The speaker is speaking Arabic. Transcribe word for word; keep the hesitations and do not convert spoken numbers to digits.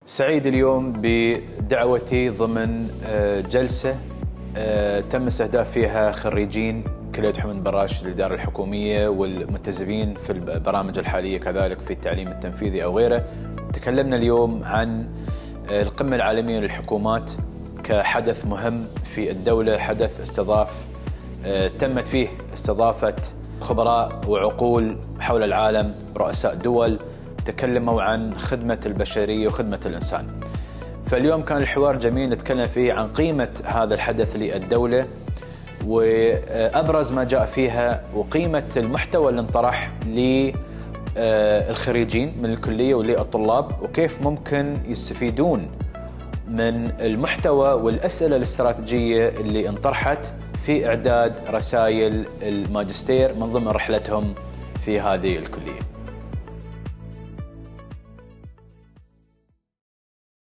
سعيد اليوم بدعوتي ضمن جلسة تم استهداف فيها خريجين كلية محمد بن راشد للإدارة الحكومية والمنتسبين في البرامج الحالية كذلك في التعليم التنفيذي أو غيره. تكلمنا اليوم عن القمة العالمية للحكومات كحدث مهم في الدولة، حدث استضاف تمت فيه استضافة خبراء وعقول حول العالم، رؤساء دول تكلموا عن خدمة البشرية وخدمة الإنسان. فاليوم كان الحوار جميل نتكلم فيه عن قيمة هذا الحدث للدولة وأبرز ما جاء فيها وقيمة المحتوى اللي انطرح للخريجين من الكلية وللطلاب وكيف ممكن يستفيدون من المحتوى والأسئلة الاستراتيجية اللي انطرحت في إعداد رسائل الماجستير من ضمن رحلتهم في هذه الكلية.